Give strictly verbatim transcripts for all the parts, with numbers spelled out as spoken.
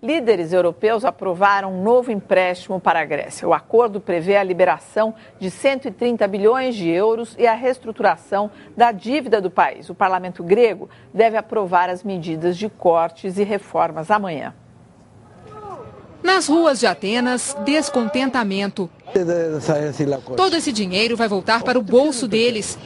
Líderes europeus aprovaram um novo empréstimo para a Grécia. O acordo prevê a liberação de cento e trinta bilhões de euros e a reestruturação da dívida do país. O parlamento grego deve aprovar as medidas de cortes e reformas amanhã. Nas ruas de Atenas, descontentamento. Todo esse dinheiro vai voltar para o bolso deles.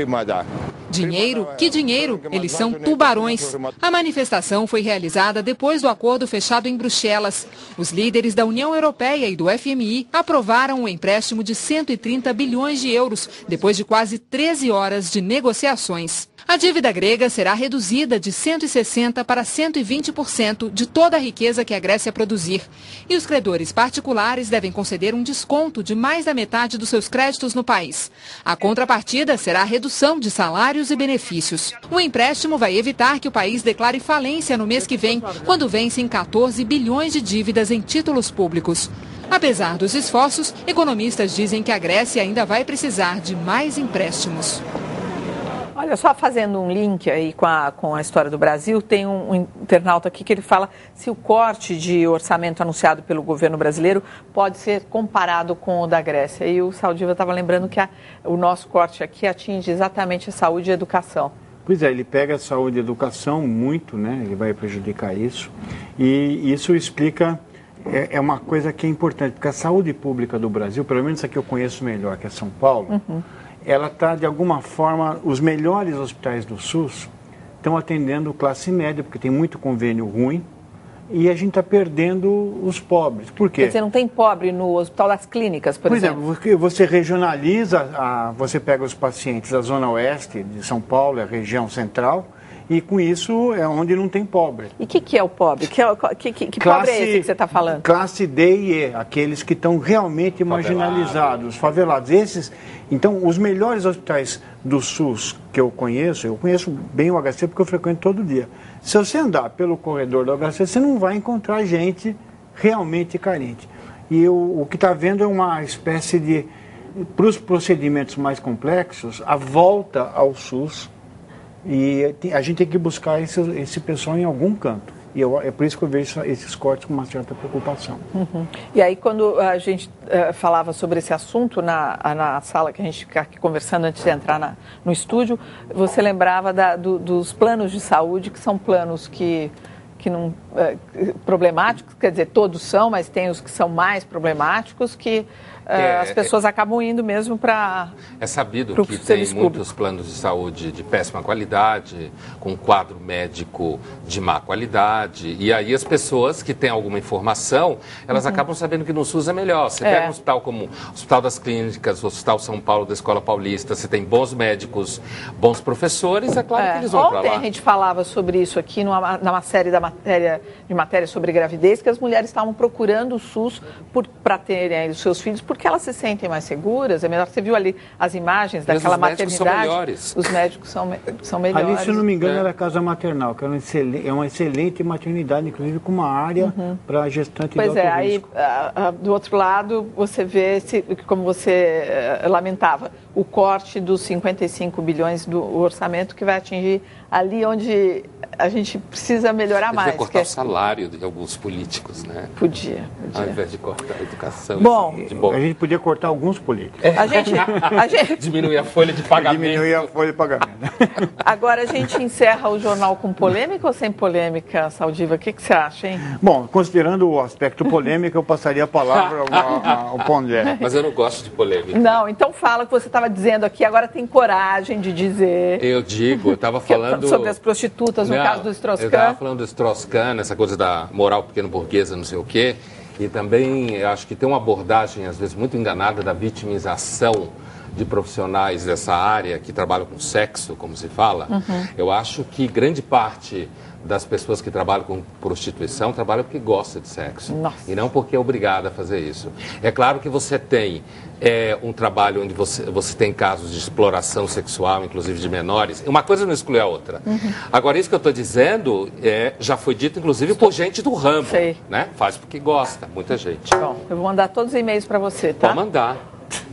Dinheiro? Que dinheiro? Eles são tubarões. A manifestação foi realizada depois do acordo fechado em Bruxelas. Os líderes da União Europeia e do F M I aprovaram um empréstimo de cento e trinta bilhões de euros, depois de quase treze horas de negociações. A dívida grega será reduzida de cento e sessenta por cento para cento e vinte por cento de toda a riqueza que a Grécia produzir. E os credores particulares devem conceder um desconto de mais da metade dos seus créditos no país. A contrapartida será a redução de salários e benefícios. O empréstimo vai evitar que o país declare falência no mês que vem, quando vencem quatorze bilhões de dívidas em títulos públicos. Apesar dos esforços, economistas dizem que a Grécia ainda vai precisar de mais empréstimos. Olha, só fazendo um link aí com a, com a história do Brasil, tem um, um internauta aqui que ele fala se o corte de orçamento anunciado pelo governo brasileiro pode ser comparado com o da Grécia. E o Saldiva estava lembrando que a, o nosso corte aqui atinge exatamente a saúde e a educação. Pois é, ele pega a saúde e a educação muito, né? Ele vai prejudicar isso. E isso explica, é, é uma coisa que é importante, porque a saúde pública do Brasil, pelo menos a que eu conheço melhor, que é São Paulo, uhum. ela está, de alguma forma, os melhores hospitais do SUS estão atendendo classe média, porque tem muito convênio ruim, e a gente está perdendo os pobres. Por quê? Quer dizer, não tem pobre no Hospital das Clínicas, por, por exemplo? Por exemplo, você regionaliza, a, você pega os pacientes da Zona Oeste de São Paulo, a região central, e com isso é onde não tem pobre. E o que, que é o pobre? Que, que, que, que classe, pobre é esse que você está falando? Classe D e E, aqueles que estão realmente marginalizados, favelados. Esses, então, os melhores hospitais do SUS que eu conheço, eu conheço bem o H C porque eu frequento todo dia. Se você andar pelo corredor do H C, você não vai encontrar gente realmente carente. E eu, o que está vendo é uma espécie de, para os procedimentos mais complexos, a volta ao SUS. E a gente tem que buscar esse, esse pessoal em algum canto. E eu, é por isso que eu vejo esses cortes com uma certa preocupação. Uhum. E aí, quando a gente uh, falava sobre esse assunto na, na sala que a gente fica aqui conversando antes de entrar na, no estúdio, você lembrava da, do, dos planos de saúde, que são planos que, que não, uh, problemáticos, quer dizer, todos são, mas tem os que são mais problemáticos, que É, as pessoas é, acabam indo mesmo para... É sabido que tem muitos planos de saúde de péssima qualidade, com quadro médico de má qualidade, e aí as pessoas que têm alguma informação, elas uhum. acabam sabendo que no SUS é melhor. Você é. pega um hospital como o Hospital das Clínicas, o Hospital São Paulo da Escola Paulista, você tem bons médicos, bons professores, é claro é. que eles vão para lá. Ontem a gente falava sobre isso aqui numa, numa série da matéria, de matéria sobre gravidez, que as mulheres estavam procurando o SUS para terem os seus filhos, porque elas se sentem mais seguras, é melhor. Você viu ali as imagens Mas daquela os médicos maternidade? São melhores. Os médicos são, são melhores. Ali, se eu não me engano, é. era a casa maternal, que é uma excelente, é uma excelente maternidade, inclusive com uma área uhum. para gestante pois de alto é, risco. aí a, a, do outro lado, você vê, se, como você uh, lamentava, o corte dos cinquenta e cinco bilhões do orçamento que vai atingir ali onde a gente precisa melhorar mais. Podia cortar é... o salário de alguns políticos, né? Podia, podia. Ao invés de cortar a educação. Bom, de bom. A gente podia cortar alguns políticos. É. A gente, a gente... Diminuir a folha de pagamento. Diminuir a folha de pagamento. Agora a gente encerra o jornal com polêmica ou sem polêmica, Saldiva? O que, que você acha, hein? Bom, considerando o aspecto polêmico, eu passaria a palavra ao, ao Pondé. Mas eu não gosto de polêmica. Não, então fala o que você estava dizendo aqui, agora tem coragem de dizer. Eu digo, eu estava falando... Sobre as prostitutas, no não, caso do Strauss-Kahn. Eu estava falando do Strauss-Kahn, essa coisa da moral pequeno-burguesa, não sei o quê. E também eu acho que tem uma abordagem, às vezes, muito enganada da vitimização de profissionais dessa área que trabalham com sexo, como se fala. Uhum. Eu acho que grande parte das pessoas que trabalham com prostituição trabalham porque gostam de sexo. Nossa. E não porque é obrigada a fazer isso. É claro que você tem é, um trabalho onde você, você tem casos de exploração sexual, inclusive de menores. Uma coisa não exclui a outra. Uhum. Agora, isso que eu estou dizendo é, já foi dito, inclusive, por gente do ramo. Sei. Né? Faz porque gosta, muita gente. Bom, eu vou mandar todos os e-mails para você, tá? Pode mandar.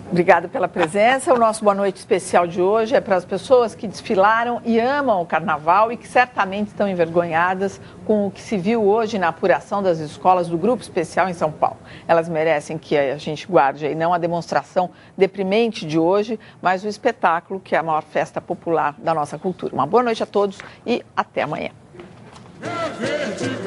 Obrigada pela presença. O nosso Boa Noite especial de hoje é para as pessoas que desfilaram e amam o carnaval e que certamente estão envergonhadas com o que se viu hoje na apuração das escolas do Grupo Especial em São Paulo. Elas merecem que a gente guarde aí não a demonstração deprimente de hoje, mas o espetáculo que é a maior festa popular da nossa cultura. Uma boa noite a todos e até amanhã.